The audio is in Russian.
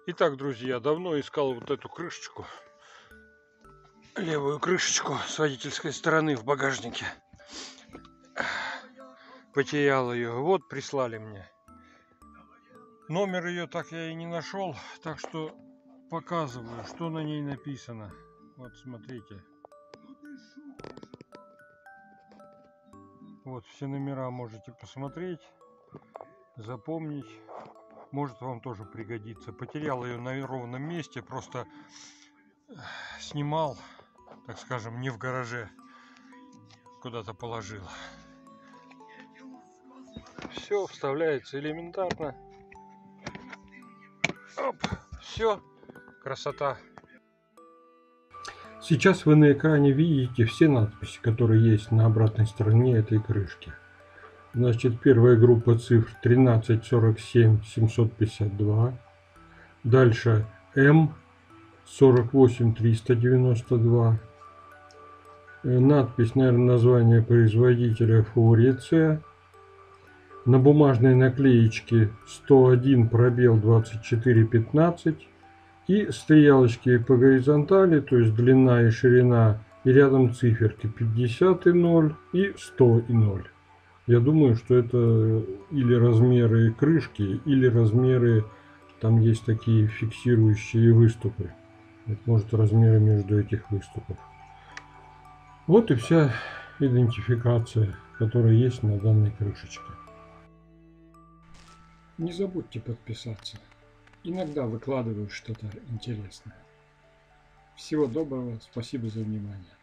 Итак, друзья, давно искал вот эту крышечку, левую крышечку с водительской стороны в багажнике. Потерял ее. Вот прислали мне. Номер ее так я и не нашел, так что показываю, что на ней написано. Вот смотрите. Вот все номера можете посмотреть, запомнить. Может, вам тоже пригодится. Потерял ее на ровном месте, просто снимал, так скажем, не в гараже, куда-то положил. Все вставляется элементарно. Оп, все, красота. Сейчас вы на экране видите все надписи, которые есть на обратной стороне этой крышки. Значит, первая группа цифр 13 47 752. Дальше М 48 392. Надпись, наверное, название производителя Флориция. На бумажной наклеечке 101 пробел 24 15. И стрелочки по горизонтали, то есть длина и ширина, и рядом циферки 50 и 0 и 100 и 0. Я думаю, что это или размеры крышки, или размеры, там есть такие фиксирующие выступы. Это может размеры между этих выступов. Вот и вся идентификация, которая есть на данной крышечке. Не забудьте подписаться. Иногда выкладываю что-то интересное. Всего доброго, спасибо за внимание.